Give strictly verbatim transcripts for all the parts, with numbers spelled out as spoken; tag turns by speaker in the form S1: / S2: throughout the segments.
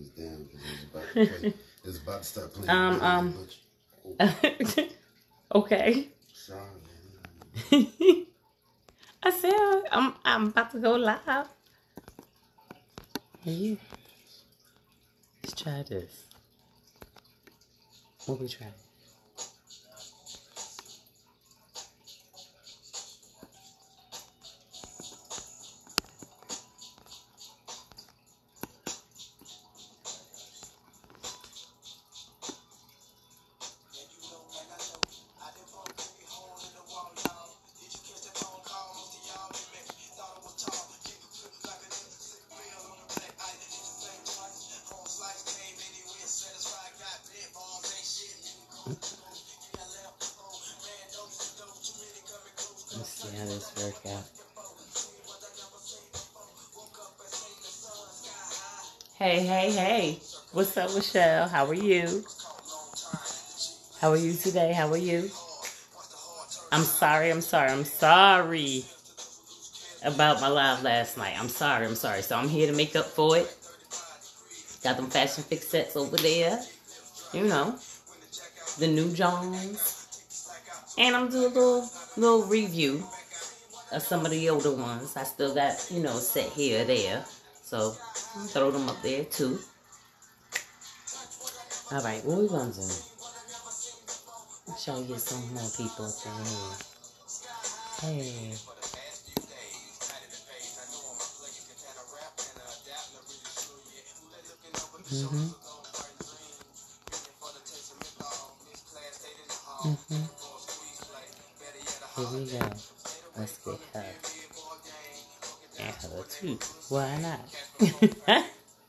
S1: this down because it's about to play. It's about to start playing.
S2: Um, um. Oh. Okay.
S1: Sorry.
S2: I said I'm I'm about to go live. Hey, let's try this. What we try? Let's see how this works out. Hey, hey, hey. What's up, Michelle? How are you? How are you today? How are you? I'm sorry, I'm sorry, I'm sorry about my live last night. I'm sorry, I'm sorry. So I'm here to make up for it. Got them Fashion Fix sets over there. You know, the new Jones. And I'm doing a little, little review of some of the older ones. I still got, you know, a set here or there. So, I'll throw them up there, too. Alright, what we gonna do? I'm sure you get some more people up there. Hey. Mm-hmm. Mm-hmm. Here we go. Let's get her. And her too. Why not?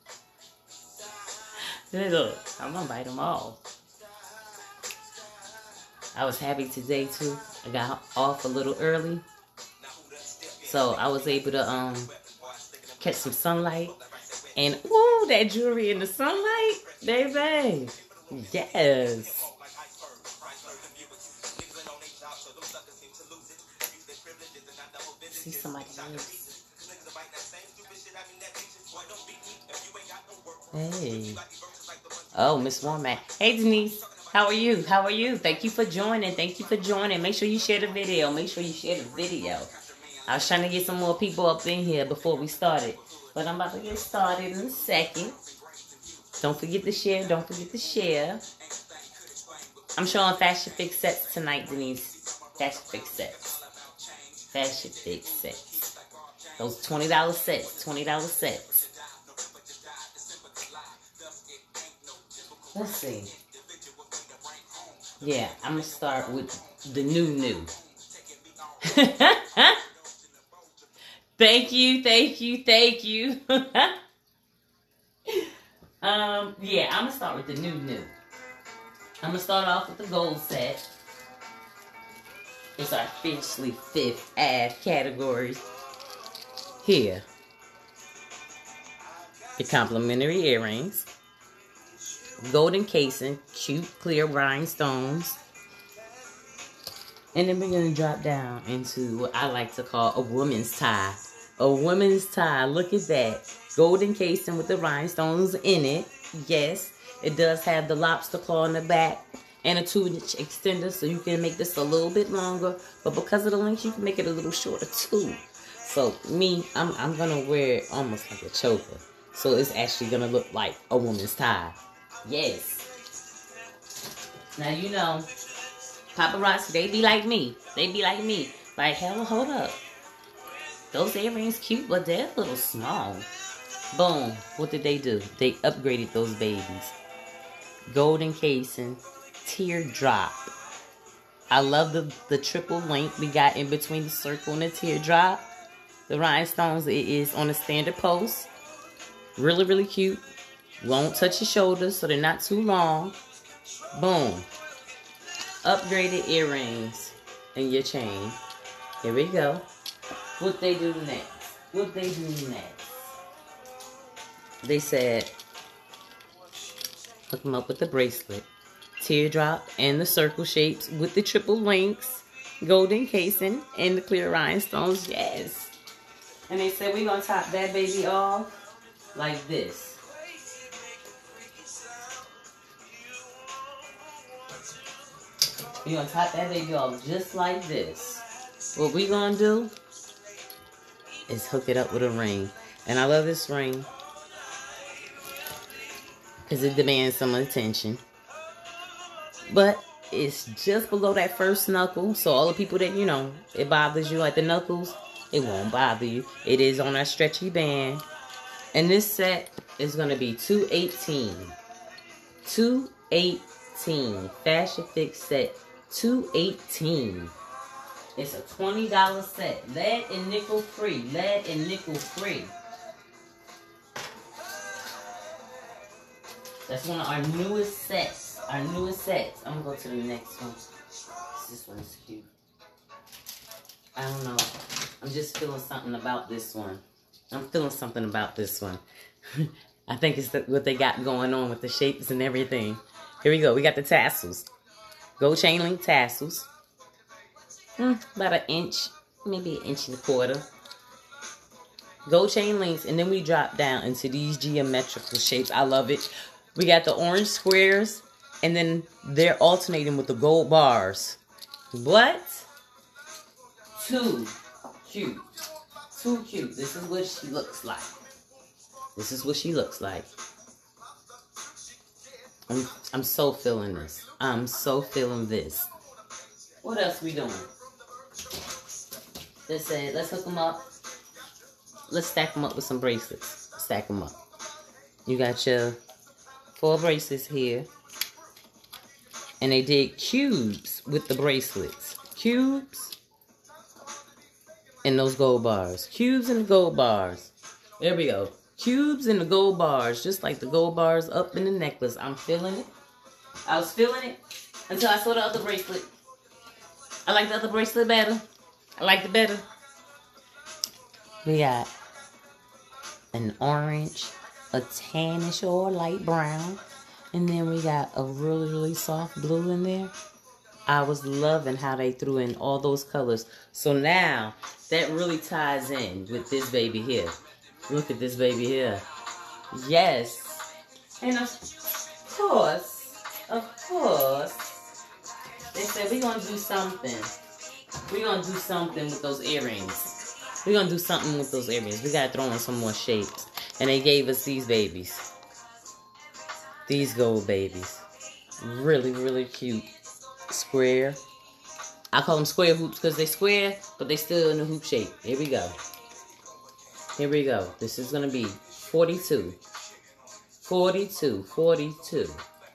S2: Look, I'm gonna bite them all. I was happy today too. I got off a little early. So I was able to um catch some sunlight. And ooh, that jewelry in the sunlight, baby. Yes. See somebody else. Hey. Oh, Miss Warmack. Hey, Denise. How are you? How are you? Thank you for joining. Thank you for joining. Make sure you share the video. Make sure you share the video. I was trying to get some more people up in here before we started. But I'm about to get started in a second. Don't forget to share. Don't forget to share. I'm showing Fashion Fix sets tonight, Denise. Fashion Fix sets. Fashion Fix sets. Those twenty dollar sets. twenty dollar sets. Let's see. Yeah, I'm going to start with the new new. Thank you, thank you, thank you. um, yeah, I'm going to start with the new new. I'm going to start off with the gold set. It's our officially fifth ad category. Here. The complimentary earrings. Golden casing. Cute clear rhinestones. And then we're going to drop down into what I like to call a woman's tie. A woman's tie. Look at that. Golden casing with the rhinestones in it. Yes. It does have the lobster claw in the back. And a two inch extender. So you can make this a little bit longer. But because of the length, you can make it a little shorter too. So me, I'm, I'm going to wear it almost like a choker. So it's actually going to look like a woman's tie. Yes. Now, you know, paparazzi, they be like me. They be like me. Like, hell, hold up. Those earrings cute, but they're a little small. Boom. What did they do? They upgraded those babies. Golden casing. Teardrop. I love the, the triple link we got in between the circle and the teardrop. The rhinestones, it is on a standard post. Really, really cute. Won't touch your shoulders, so they're not too long. Boom. Upgraded earrings in your chain. Here we go. What they do next? What they do next? They said, hook them up with the bracelet. Teardrop and the circle shapes with the triple links. Golden casing and the clear rhinestones. Yes. And they said we're going to top that baby off like this. We're gonna top that baby off just like this. What we gonna do is hook it up with a ring. And I love this ring because it demands some attention. But it's just below that first knuckle. So all the people that, you know, it bothers you at the knuckles, it won't bother you. It is on that stretchy band. And this set is going to be two eighteen. two eighteen. Fashion Fix set two eighteen. It's a twenty dollar set. Lead and nickel free. Lead and nickel free. That's one of our newest sets. Our newest sets. I'm going to go to the next one. This one's cute. I don't know. I'm just feeling something about this one. I'm feeling something about this one. I think it's the, what they got going on with the shapes and everything. Here we go. We got the tassels. Gold chain link tassels. Hmm, about an inch. Maybe an inch and a quarter. Gold chain links. And then we drop down into these geometrical shapes. I love it. We got the orange squares. And then they're alternating with the gold bars. What? Too cute. Too cute. This is what she looks like. This is what she looks like. I'm, I'm so feeling this. I'm so feeling this. What else we doing? Let's say, let's hook them up. Let's stack them up with some bracelets. Stack them up. You got your four bracelets here. And they did cubes with the bracelets. Cubes and those gold bars. Cubes and the gold bars. There we go. Cubes and the gold bars. Just like the gold bars up in the necklace. I'm feeling it. I was feeling it until I saw the other bracelet. I like the other bracelet better. I like it better. We got an orange, a tannish or light brown. And then we got a really, really soft blue in there. I was loving how they threw in all those colors. So now, that really ties in with this baby here. Look at this baby here. Yes. And of course, of course, they said we're going to do something. We're going to do something with those earrings. We're going to do something with those earrings. We got to throw in some more shapes. And they gave us these babies. These gold babies. Really, really cute. Square. I call them square hoops because they square, but they still in the hoop shape. Here we go. Here we go. This is going to be forty-two. forty-two. forty-two.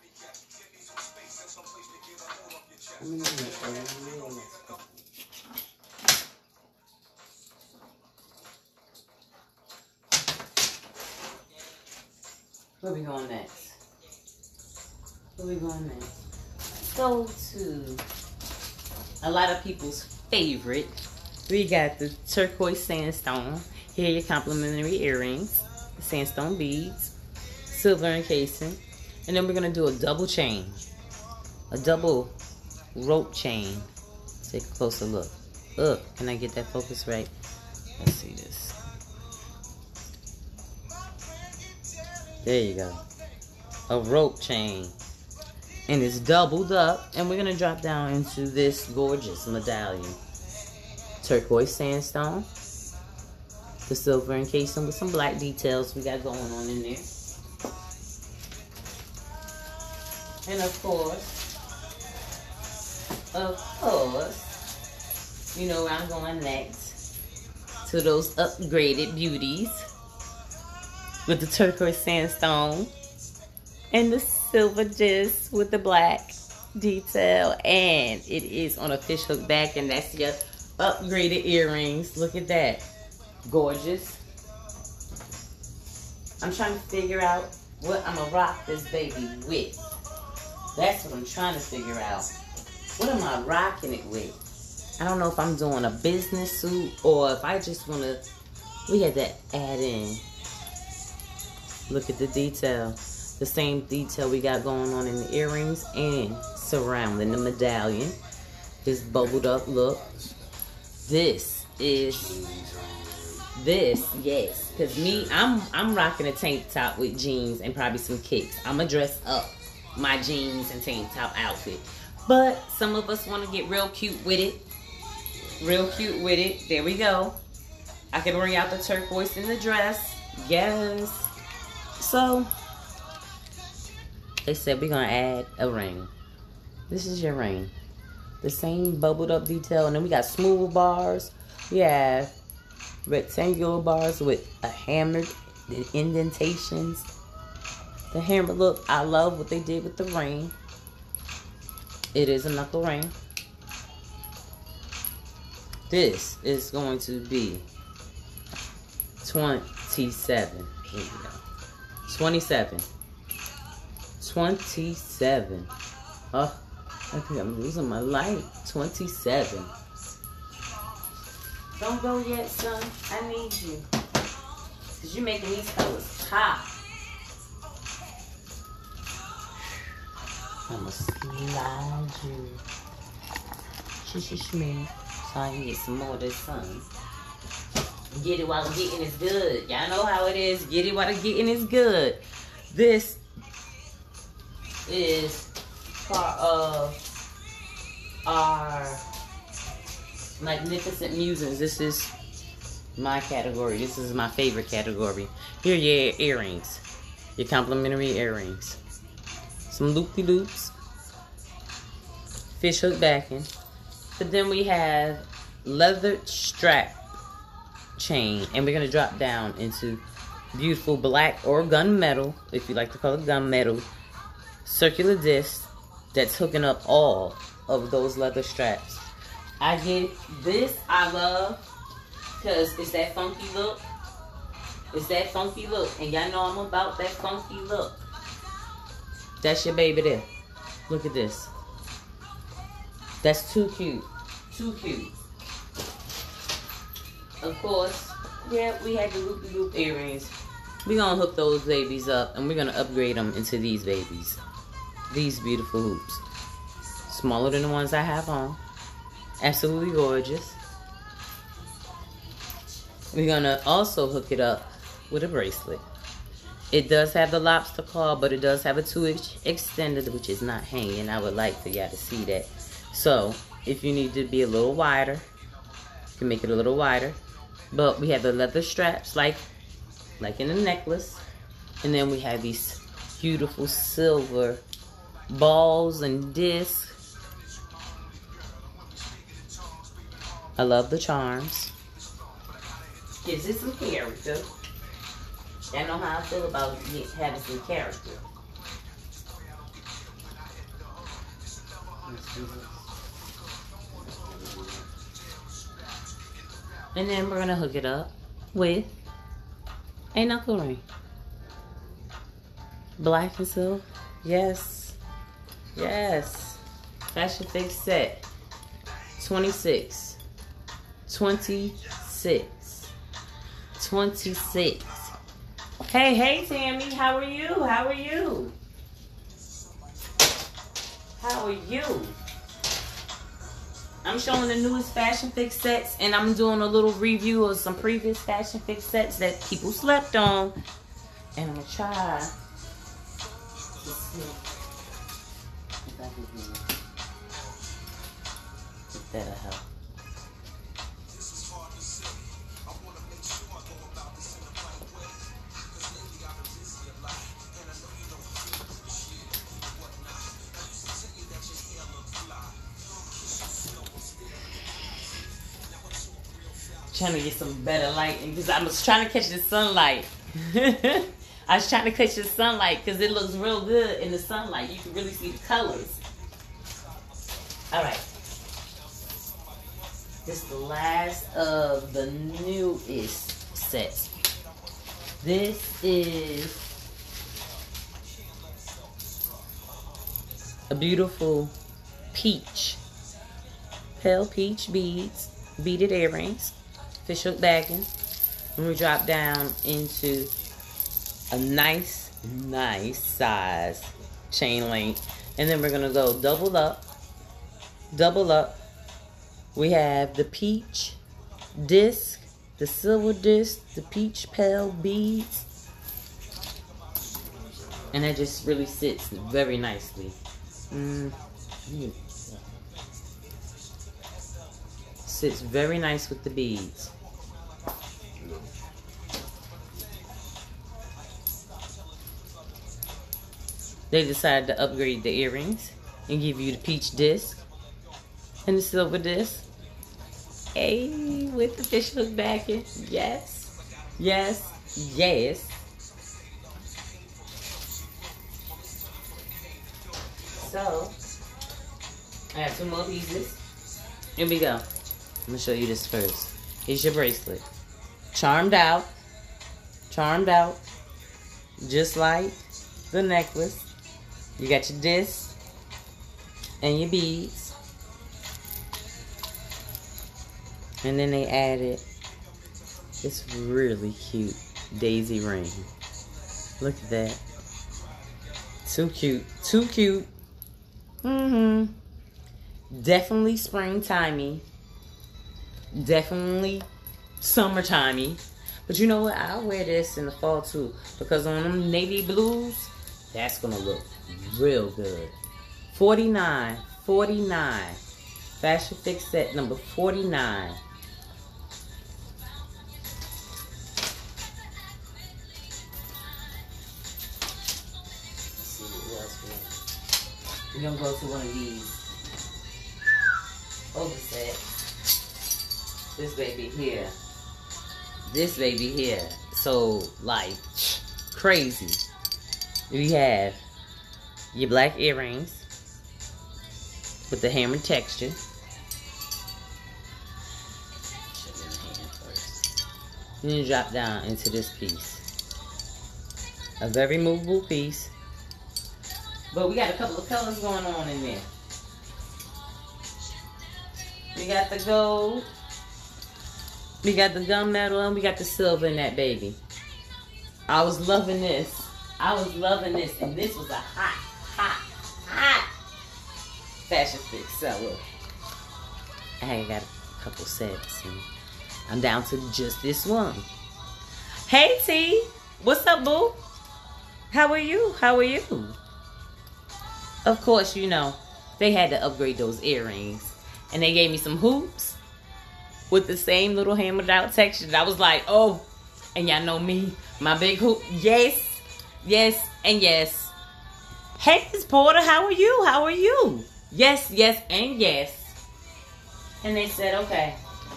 S2: Where we going next? Where we going next? Go to a lot of people's favorite. We got the turquoise sandstone. Here are your complimentary earrings. Sandstone beads. Silver encasing. And then we're going to do a double chain. A double rope chain. Take a closer look. Look, can I get that focus right? Let's see this. There you go. A rope chain. And it's doubled up. And we're going to drop down into this gorgeous medallion. Turquoise sandstone. The silver encasing with some black details we got going on in there. And of course, of course, you know where I'm going next. To those upgraded beauties. With the turquoise sandstone. And the silver disc with the black detail. And it is on a fish hook back. And that's your upgraded earrings. Look at that. Gorgeous. I'm trying to figure out what I'm going to rock this baby with. That's what I'm trying to figure out. What am I rocking it with? I don't know if I'm doing a business suit or if I just want to... We had to add in. Look at the detail. The same detail we got going on in the earrings and surrounding the medallion. This bubbled up look. This is... This, yes. Because me, I'm I'm rocking a tank top with jeans and probably some kicks. I'm going to dress up my jeans and tank top outfit. But some of us want to get real cute with it. Real cute with it. There we go. I can bring out the turquoise in the dress. Yes. So, they said we're going to add a ring. This is your ring. The same bubbled up detail. And then we got smooth bars. We have rectangular bars with a hammered indentations. The hammer look, I love what they did with the ring. It is a knuckle ring. This is going to be twenty-seven. Here we go. twenty-seven. twenty-seven. Oh, I think I'm losing my light. twenty-seven. Don't go yet, son. I need you. Because you're making these colors pop. I'm going to slide you. Shish me. So I can get some more of this sun. Get it while the getting is good. Y'all know how it is. Get it while the getting is good. This is part of our Magnificent Musings. This is my category. This is my favorite category. Here are your earrings. Your complimentary earrings. Some loopy-loops. Fish hook backing. But then we have leather strap chain. And we're going to drop down into beautiful black or gunmetal, if you like to call it gunmetal, circular disc that's hooking up all of those leather straps. I get this, I love, because it's that funky look. It's that funky look. And y'all know I'm about that funky look. That's your baby there. Look at this. That's too cute. Too cute. Of course, yeah, we had the loopy-loop earrings. We're going to hook those babies up, and we're going to upgrade them into these babies. These beautiful hoops. Smaller than the ones I have on. Absolutely gorgeous. We're going to also hook it up with a bracelet. It does have the lobster claw, but it does have a two-inch extender, which is not hanging. I would like for y'all to see that. So, if you need to be a little wider, you can make it a little wider. But we have the leather straps, like, like in a necklace. And then we have these beautiful silver balls and discs. I love the charms. Gives it some character. I know how I feel about having some character. And then we're going to hook it up with a knuckle ring. Black and silver. Yes. Yes. Fashion Fix set. twenty-six. twenty-six. twenty-six. Hey, hey, Tammy. How are you? How are you? How are you? I'm showing the newest Fashion Fix sets, and I'm doing a little review of some previous Fashion Fix sets that people slept on. And I'm going to try to see if I can do it. If that'll help. Trying to get some better light because I was trying to catch the sunlight. I was trying to catch the sunlight because it looks real good in the sunlight. You can really see the colors. All right. This is the last of the newest sets. This is a beautiful peach, pale peach beads, beaded earrings. Fish hook bagging, and we drop down into a nice, nice size chain link, and then we're gonna go double up, double up. We have the peach disc, the silver disc, the peach pale beads, and that just really sits very nicely. Mm. Sits very nice with the beads. They decided to upgrade the earrings and give you the peach disc and the silver disc. Hey, with the fish hook backing. Yes, yes, yes. So, I have two more pieces. Here we go. I'm gonna show you this first. Here's your bracelet. Charmed out. Charmed out. Just like the necklace. You got your disc and your beads. And then they added this really cute daisy ring. Look at that. Too cute. Too cute. Mm-hmm. Definitely springtimey. Definitely summertimey. But you know what? I'll wear this in the fall too. Because on them navy blues, that's going to look real good. forty-nine. forty-nine. Fashion Fix set number forty-nine. We're going to go to one of these overset. This baby here. This baby here. So, like, crazy. We have your black earrings with the hammered texture. Then you drop down into this piece. A very movable piece. But we got a couple of colors going on in there. We got the gold. We got the gunmetal and we got the silver in that baby. I was loving this. I was loving this. And this was a hot, hot, hot Fashion Fix seller. I got a couple sets. And I'm down to just this one. Hey T. What's up, boo? How are you? How are you? Of course, you know, they had to upgrade those earrings. And they gave me some hoops with the same little hammered out texture. I was like, oh, and y'all know me, my big hoop. Yes, yes, and yes. Hey, Miss Porter, how are you? How are you? Yes, yes, and yes. And they said, okay,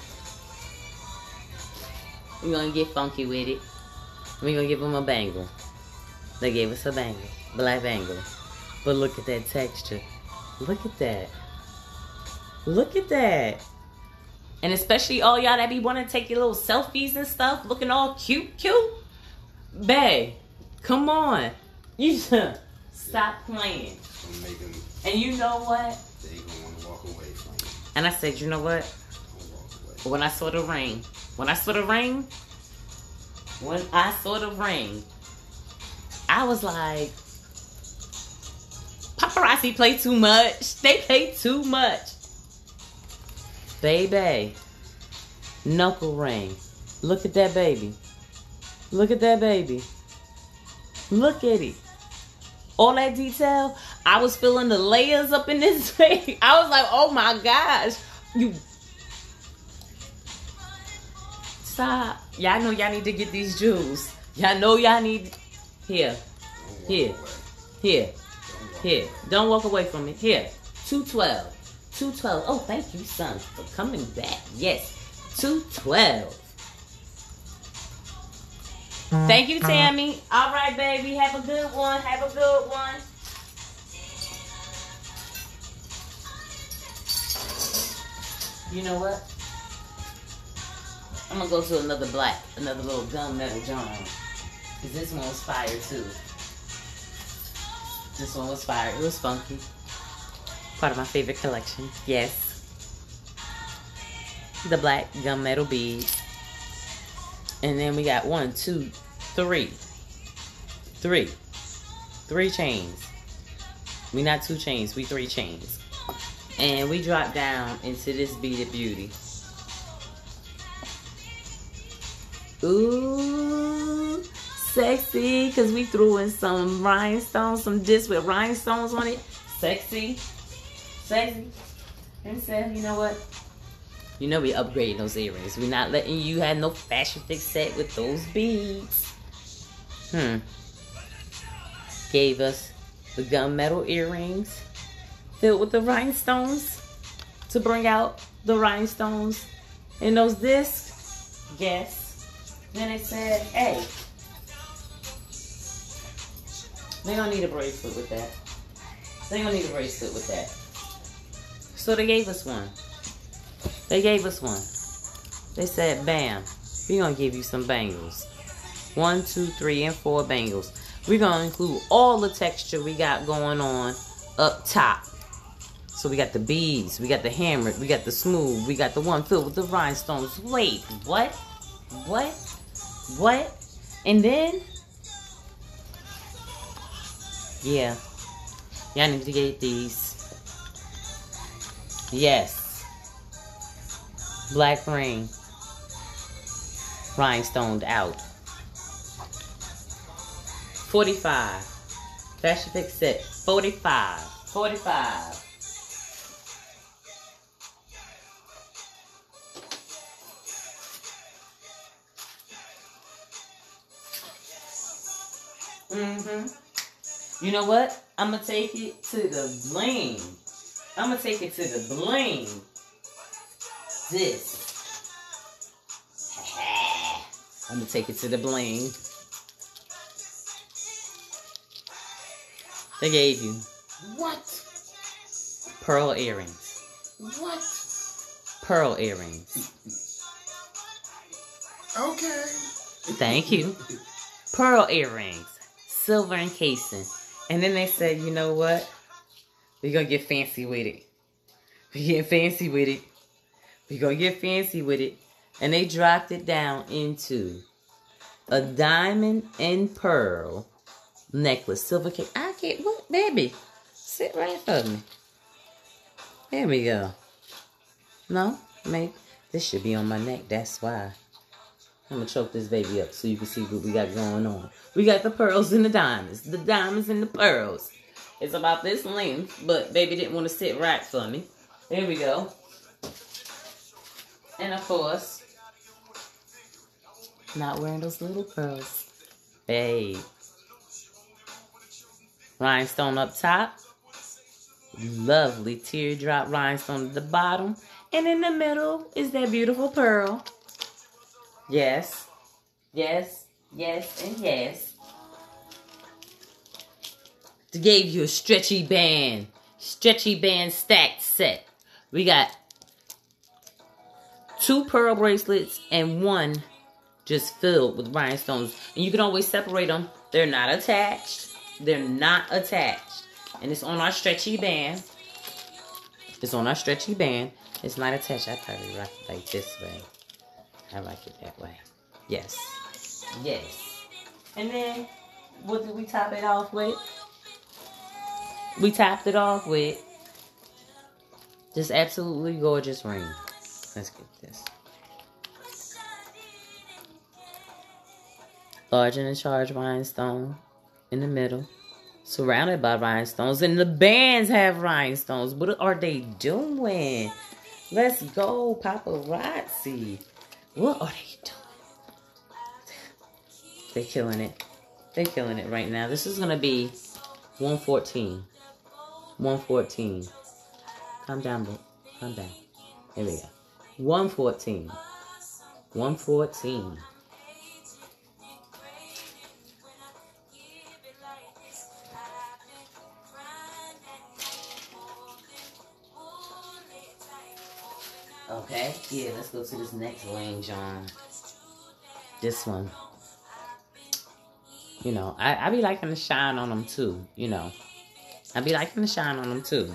S2: we're going to get funky with it. We're going to give them a bangle. They gave us a bangle, black bangle. But look at that texture. Look at that. Look at that. And especially all y'all that be wanting to take your little selfies and stuff, looking all cute, cute. Bae, come on. You stop playing. And you know what?
S1: They gonna want to walk away from it.
S2: And I said, you know what? When I saw the ring, when I saw the ring, when I saw the ring, I was like, paparazzi play too much. They play too much. Baby. Knuckle ring. Look at that baby. Look at that baby. Look at it. All that detail. I was feeling the layers up in this thing. I was like, oh my gosh. You. Stop. Y'all know y'all need to get these jewels. Y'all know y'all need. Here. Here. Here. Here. Don't walk away from it. Here. two twelve. two twelve. Oh, thank you, son, for coming back. Yes. two twelve. Thank you, Tammy. All right, baby. Have a good one. Have a good one. You know what? I'm going to go to another black, another little gunmetal John. Because this one was fire, too. This one was fire. It was funky. Part of my favorite collection. Yes. The black gunmetal beads. And then we got one, two, three. Three. Three chains. We not two chains. We three chains. And we drop down into this beaded beauty. Ooh. Sexy. Because we threw in some rhinestones. Some discs with rhinestones on it. Sexy. Sexy. And said, you know what? You know we upgrading those earrings. We're not letting you have no Fashion Fix set with those beads. Hmm. Gave us the gunmetal earrings filled with the rhinestones to bring out the rhinestones in those discs. Yes. Then it said, hey, they don't need a bracelet with that. They don't need a bracelet with that. So they gave us one. They gave us one. They said, bam, we're going to give you some bangles. One, two, three, and four bangles. We're going to include all the texture we got going on up top. So we got the beads, we got the hammered, we got the smooth, we got the one filled with the rhinestones. Wait, what? What? What? And then, yeah, y'all need to get these. Yes. Black ring. Rhinestoned out. forty-five. Fashion Fix set. forty-five. forty-five. Mm-hmm. You know what? I'm going to take it to the bling. I'm going to take it to the bling. This. I'm going to take it to the bling. They gave you what? Pearl earrings. What? Pearl earrings.
S1: Okay.
S2: Thank you. Pearl earrings. Silver encasing. And then they said, you know what? We're going to get fancy with it. We're getting fancy with it. We're going to get fancy with it. And they dropped it down into a diamond and pearl necklace. Silver cake. I can't. What? Baby. Sit right for me. There we go. No? Maybe. This should be on my neck. That's why. I'm going to choke this baby up so you can see what we got going on. We got the pearls and the diamonds. The diamonds and the pearls. It's about this length, but baby didn't want to sit right for me. There we go. And of course, not wearing those little pearls. Hey. Rhinestone up top. Lovely teardrop rhinestone at the bottom. And in the middle is that beautiful pearl. Yes. Yes. Yes. And yes. They gave you a stretchy band. Stretchy band stacked set. We got two pearl bracelets and one just filled with rhinestones. And you can always separate them. They're not attached. They're not attached. And it's on our stretchy band. It's on our stretchy band. It's not attached. I probably rock it like this way. I like it that way. Yes. Yes. And then, what did we top it off with? We topped it off with this absolutely gorgeous ring. Let's get this. Large and in charge rhinestone in the middle. Surrounded by rhinestones. And the bands have rhinestones. What are they doing? Let's go, paparazzi. What are they doing? They're killing it. They're killing it right now. This is going to be one fourteen. one fourteen. Calm down, bro. Calm down. Here we go. one fourteen. one fourteen. Okay, yeah, let's go to this next lane, John. This one. You know, I, I be liking to shine on them too, you know. I be liking to shine on them too.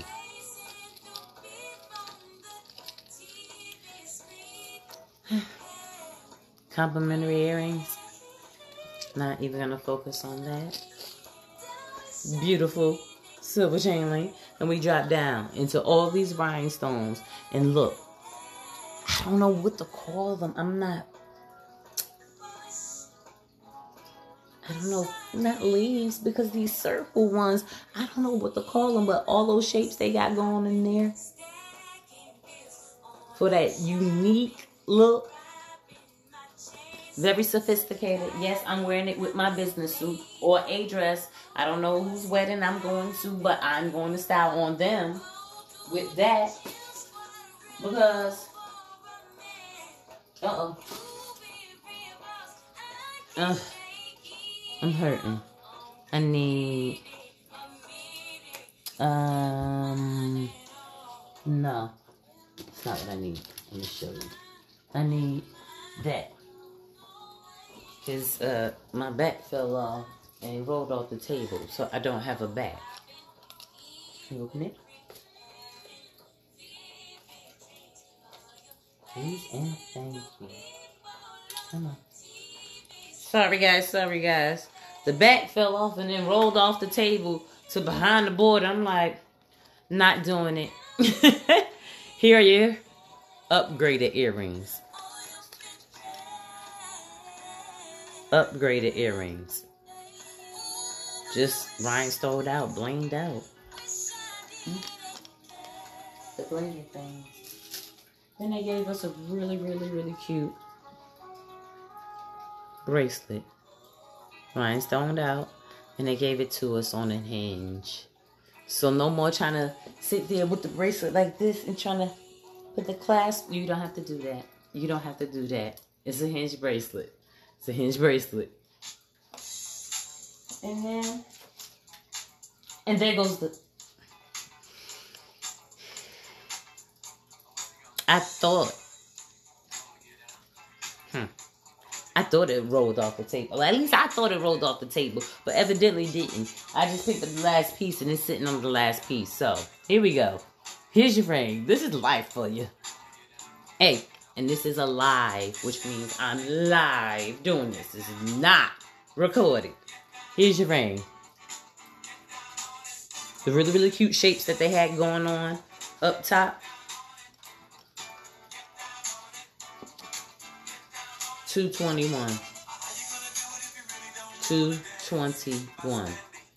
S2: Complimentary earrings. Not even going to focus on that. Beautiful silver chain link. And we drop down into all these rhinestones. And look. I don't know what to call them. I'm not. I don't know. Not leaves. Because these circle ones. I don't know what to call them. But all those shapes they got going in there. for that unique look. Very sophisticated. Yes, I'm wearing it with my business suit or a dress. I don't know whose wedding I'm going to, but I'm going to style on them with that. Because, uh-oh. Uh, I'm hurting. I need, um, no. It's not what I need. Let me show you. I need that. Because uh, my back fell off and it rolled off the table. So I don't have a back. Can you open it? Please and thank you. Come on. Sorry guys, sorry guys. The back fell off and then rolled off the table to behind the board. I'm like, not doing it. Here are your upgraded earrings. Upgraded earrings. Just rhinestoned out, blinged out. The blazer thing. Then they gave us a really, really, really cute bracelet. Rhinestoned out. And they gave it to us on a hinge. So no more trying to sit there with the bracelet like this and trying to put the clasp. You don't have to do that. You don't have to do that. It's a hinge bracelet. It's a hinge bracelet. And then, and there goes the, I thought, hmm, I thought it rolled off the table. Well, at least I thought it rolled off the table, but evidently didn't. I just picked up the last piece and it's sitting on the last piece. So, here we go. Here's your ring. This is life for you. Hey, and this is a live, which means I'm live doing this. This is not recorded. Here's your ring. The really, really cute shapes that they had going on up top. two twenty-one. two twenty-one.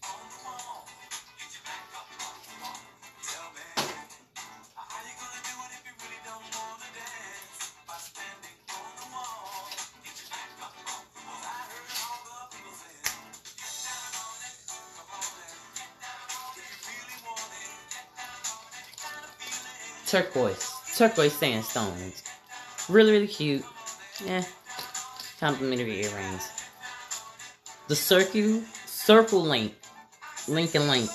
S2: Turquoise. Turquoise sandstones. Really, really cute. Yeah. Complimentary earrings. The circle, circle link. Link and link.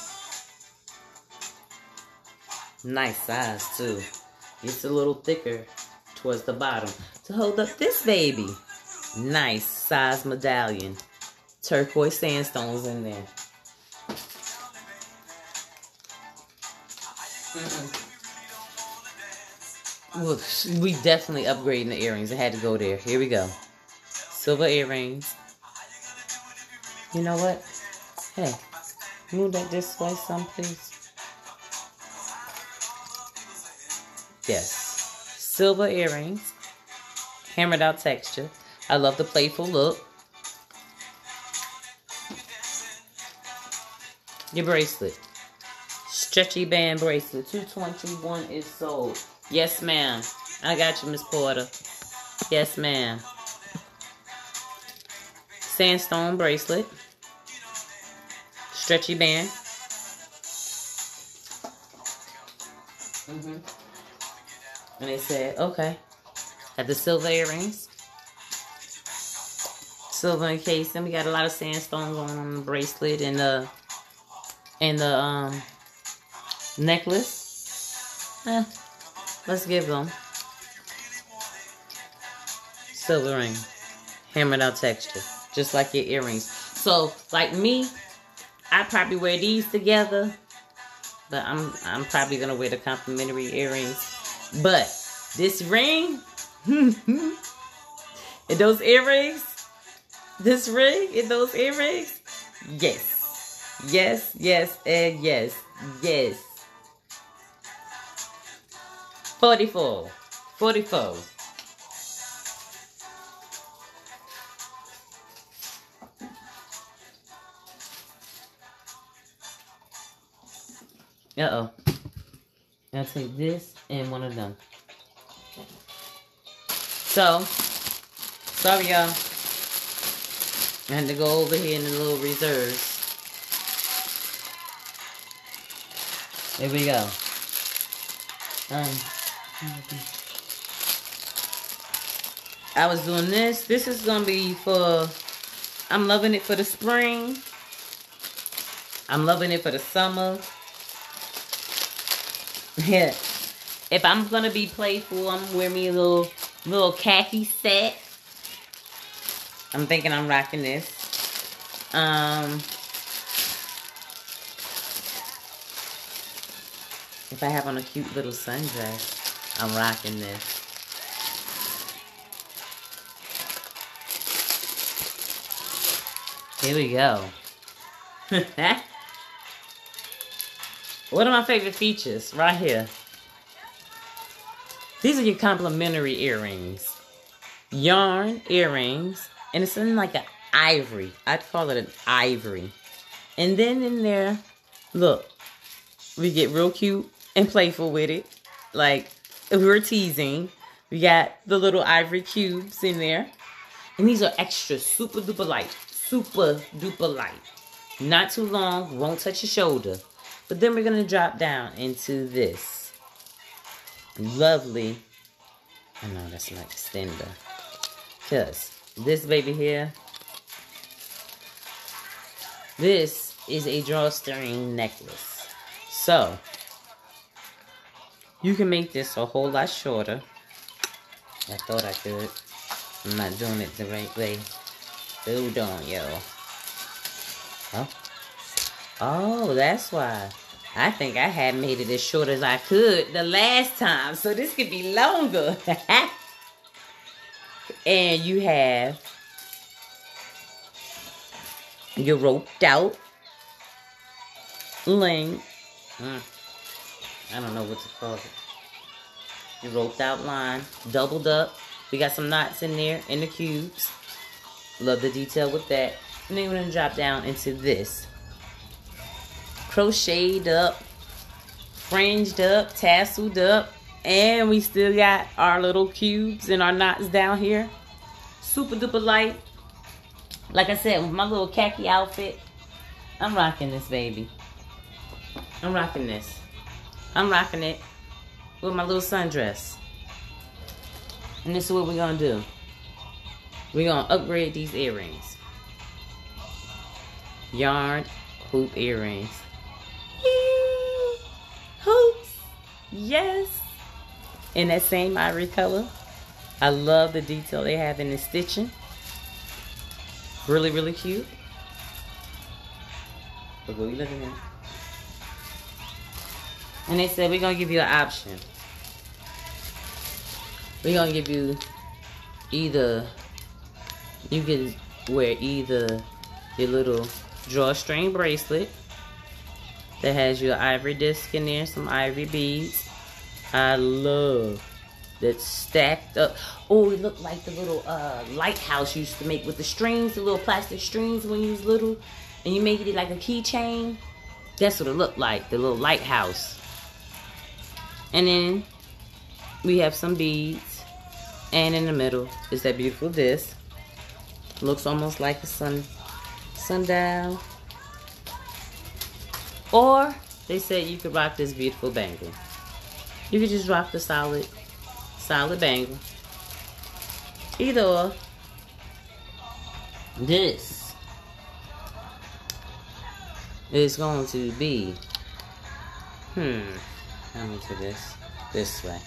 S2: Nice size too. It's a little thicker towards the bottom to hold up this baby. Nice size medallion. Turquoise sandstones in there. Mm-mm. Well, we definitely upgrading the earrings. I had to go there. Here we go. Silver earrings. You know what? Hey, move that this way some, please. Yes. Silver earrings. Hammered out texture. I love the playful look. Your bracelet. Stretchy band bracelet. two twenty-one is sold. Yes, ma'am. I got you, Miss Porter. Yes, ma'am. Sandstone bracelet. Stretchy band. Mm-hmm. And they said, okay. Have the silver earrings. Silver encasing. We got a lot of sandstone going on the bracelet and the and the um necklace. Eh. Let's give them silver ring, hammered out texture, just like your earrings. So, like me, I probably wear these together, but I'm I'm probably gonna wear the complimentary earrings. But this ring and those earrings, this ring and those earrings, yes, yes, yes, and yes, yes. forty-four. forty-four. Uh-oh. I'll take this and one of them. So, sorry y'all. I had to go over here in the little reserves. There we go. Um, I was doing this. This is going to be for, I'm loving it for the spring. I'm loving it for the summer. Yeah. If I'm going to be playful, I'm wearing me a little, little khaki set. I'm thinking I'm rocking this. Um... If I have on a cute little sundress, I'm rocking this. Here we go. One of my favorite features, right here. These are your complimentary earrings. Yarn earrings. And it's in like an ivory. I'd call it an ivory. And then in there, look. We get real cute and playful with it. Like, if we were teasing, we got the little ivory cubes in there. And these are extra super duper light. Super duper light. Not too long, won't touch your shoulder. But then we're going to drop down into this lovely, I know that's not extender. Because this baby here, this is a drawstring necklace. So, you can make this a whole lot shorter. I thought I could. I'm not doing it the right way. Hold on, yo. Oh. Oh, that's why. I think I had made it as short as I could the last time. So this could be longer. And you have your roped out length. Mm. I don't know what to call it. Your roped out line. Doubled up. We got some knots in there in the cubes. Love the detail with that. And then we're going to drop down into this. Crocheted up. Fringed up. Tasseled up. And we still got our little cubes and our knots down here. Super duper light. Like I said, with my little khaki outfit, I'm rocking this baby. I'm rocking this. I'm rocking it with my little sundress. And this is what we're going to do. We're going to upgrade these earrings. Yarn hoop earrings. Hoops. Yes. In that same ivory color. I love the detail they have in the stitching. Really, really cute. Look what we looking at. And they said, we're going to give you an option. We're going to give you either, you can wear either your little drawstring bracelet that has your ivory disc in there, some ivory beads. I love that stacked up. Oh, it looked like the little uh, lighthouse you used to make with the strings, the little plastic strings when you was little. And you made it like a keychain. That's what it looked like, the little lighthouse. And then we have some beads. And in the middle is that beautiful disc. Looks almost like a sun sundial. Or they said you could rock this beautiful bangle. You could just rock the solid, solid bangle. Either or. This is going to be, hmm, let me do this this way.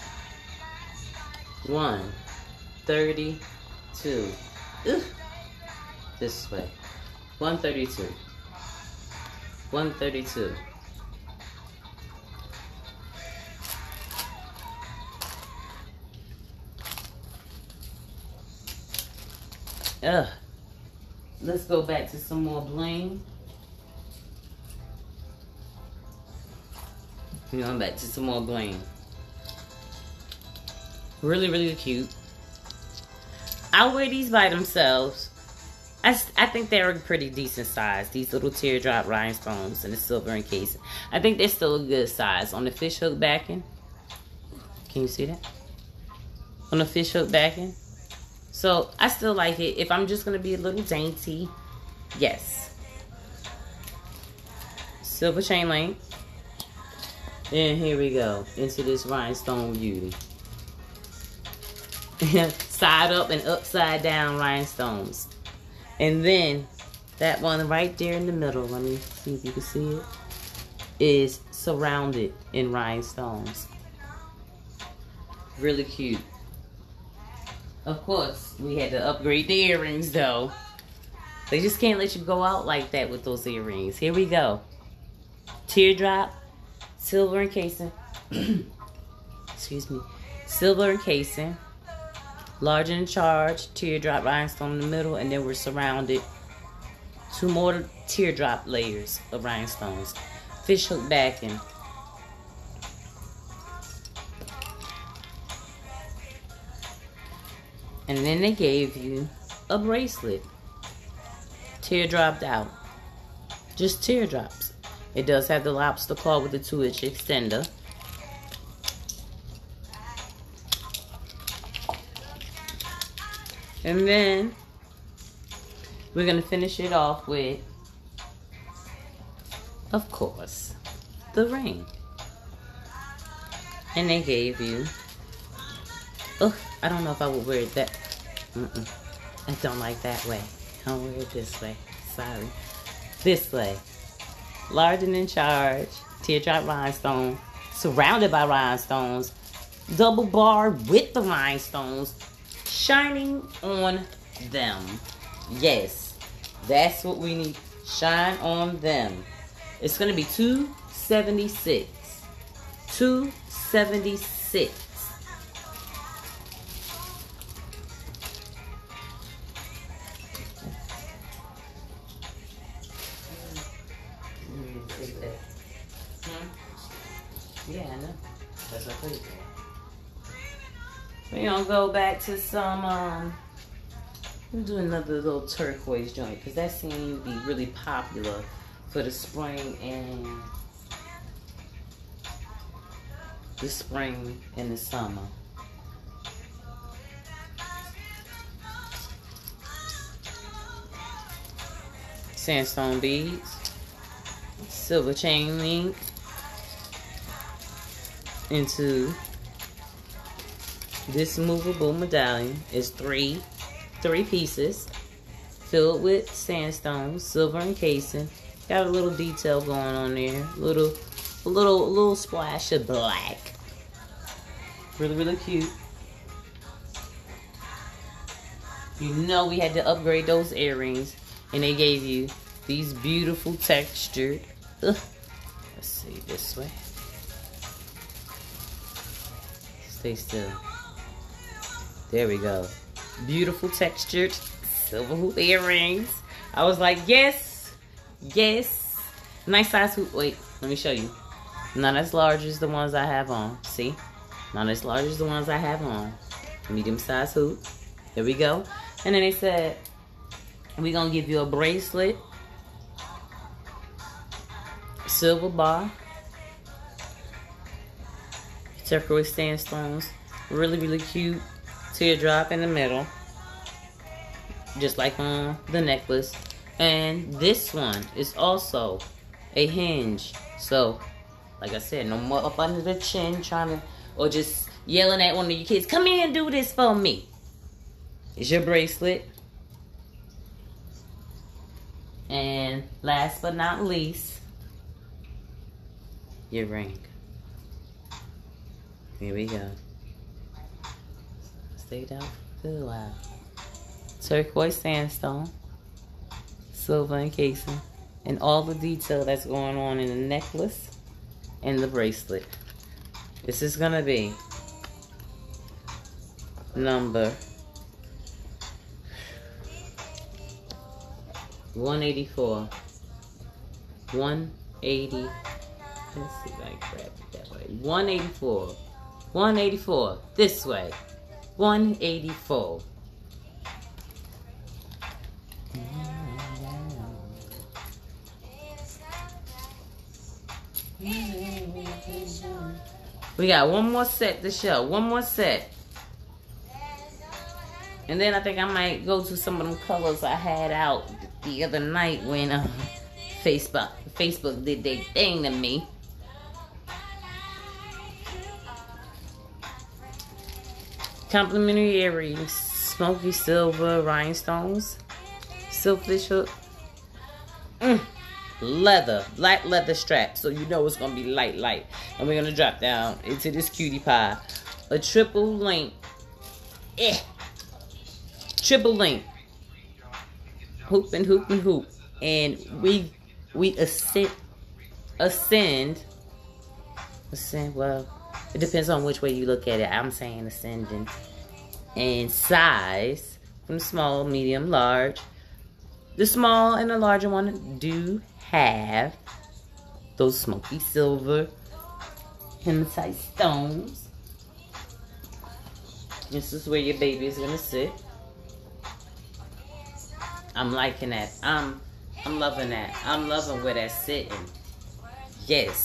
S2: one thirty-two. Ugh. This way. one thirty-two. one thirty-two. Ugh. Let's go back to some more bling. We're going back to some more bling. Really, really cute. I'll wear these by themselves. I, I think they're a pretty decent size. These little teardrop rhinestones and the silver encasing. I think they're still a good size. On the fishhook backing. Can you see that? On the fishhook backing. So I still like it. If I'm just gonna be a little dainty, yes. Silver chain link. And here we go into this rhinestone beauty. Side up and upside down rhinestones. And then that one right there in the middle, let me see if you can see it, is surrounded in rhinestones. Really cute. Of course, we had to upgrade the earrings though. They just can't let you go out like that with those earrings. Here we go. Teardrop, silver encasing. Excuse me. Silver encasing. Large in charge, teardrop rhinestone in the middle, and then we're surrounded two more teardrop layers of rhinestones. Fish hook backing. And then they gave you a bracelet. Teardropped out. Just teardrops. It does have the lobster claw with the two inch extender. And then we're going to finish it off with, of course, the ring. And they gave you, oh, I don't know if I would wear it that, mm-mm. I don't like that way. I'll wear it this way. Sorry. This way. Large and in charge, teardrop rhinestone, surrounded by rhinestones, double bar with the rhinestones, shining on them. Yes, that's what we need. Shine on them. It's gonna be two seventy-six. two seventy-six. Yeah, I know. That's what I put it there. We're gonna go back to some, um, we'll do another little turquoise joint because that seemed to be really popular for the spring and the spring and the summer. Sandstone beads, silver chain link into this movable medallion. Is three, three pieces filled with sandstone, silver encasing. Got a little detail going on there. Little, a little, a little splash of black. Really, really cute. You know we had to upgrade those earrings, and they gave you these beautiful textured. Ugh. Let's see this way. Stay still. There we go. Beautiful textured silver hoop earrings. I was like, yes, yes. Nice size hoop. Wait, let me show you. Not as large as the ones I have on. See? Not as large as the ones I have on. Medium size hoop. There we go. And then they said, we're going to give you a bracelet. Silver bar. Turquoise sandstones. Really, really cute. Teardrop in the middle, just like on the necklace. And this one is also a hinge. So, like I said, no more up under the chin trying to, or just yelling at one of your kids, come here and do this for me. It's your bracelet. And last but not least, your ring. Here we go. Stayed out for a while. Turquoise sandstone, silver encasing, and all the detail that's going on in the necklace and the bracelet. This is gonna be number one eighty-four. one eighty. Let's see if I can grab it that way. one eighty-four. one eighty-four. This way. one eighty-four. We got one more set to show. One more set. And then I think I might go to some of them colors I had out the other night when uh, Facebook Facebook did their thing to me. Complimentary earrings, smoky silver rhinestones, silkfish hook, mm. leather, black leather strap, so you know it's gonna be light, light. And we're gonna drop down into this cutie pie, a triple link, eh, triple link, hoop and hoop and hoop, and we we ascend, ascend, ascend. Well, it depends on which way you look at it. I'm saying ascending. And size from small, medium, large. The small and the larger one do have those smoky silver hematite stones. This is where your baby is gonna sit. I'm liking that. I'm I'm loving that. I'm loving where that's sitting. Yes.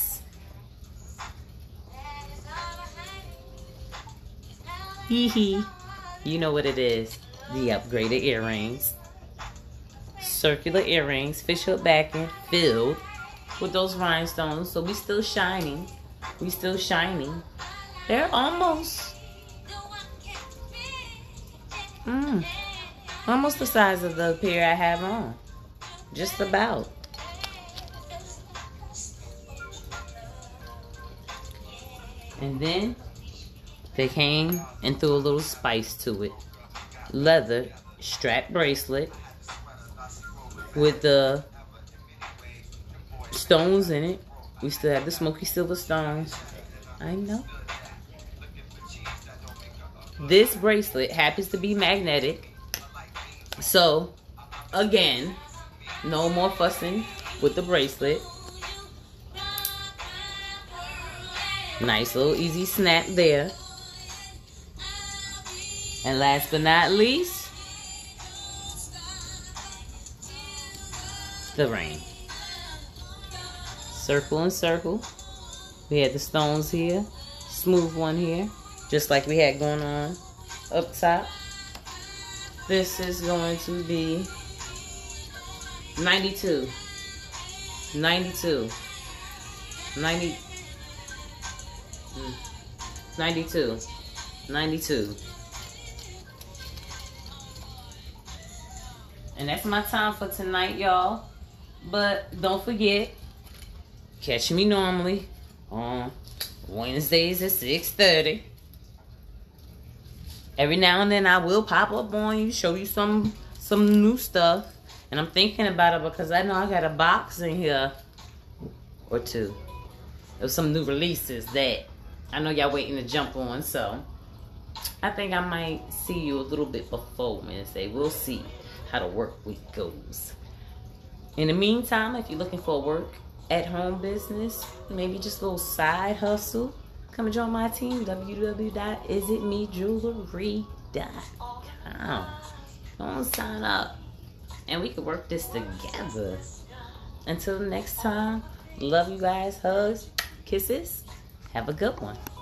S2: Hee hee. You know what it is. The upgraded earrings. Circular earrings. Fish hook backing. Filled with those rhinestones. So we still shining. We still shining. They're almost. Mmm. Almost the size of the pair I have on. Just about. And then they came and threw a little spice to it. Leather strap bracelet with the stones in it. We still have the smoky silver stones. I know. This bracelet happens to be magnetic. So, again, no more fussing with the bracelet. Nice little easy snap there. And last but not least, the ring. Circle and circle. We had the stones here. Smooth one here. Just like we had going on up top. This is going to be ninety-two. ninety-two. ninety. ninety-two. ninety-two. And that's my time for tonight, y'all. But don't forget, catch me normally on Wednesdays at six thirty. Every now and then I will pop up on you, show you some some new stuff. And I'm thinking about it because I know I got a box in here or two of some new releases that I know y'all waiting to jump on. So I think I might see you a little bit before Wednesday. We'll see how the work week goes. In the meantime, if you're looking for a work at home business, maybe just a little side hustle, come and join my team, w w w dot is it me jewelry dot com. Go on, sign up, and we can work this together. Until next time, love you guys, hugs, kisses, have a good one.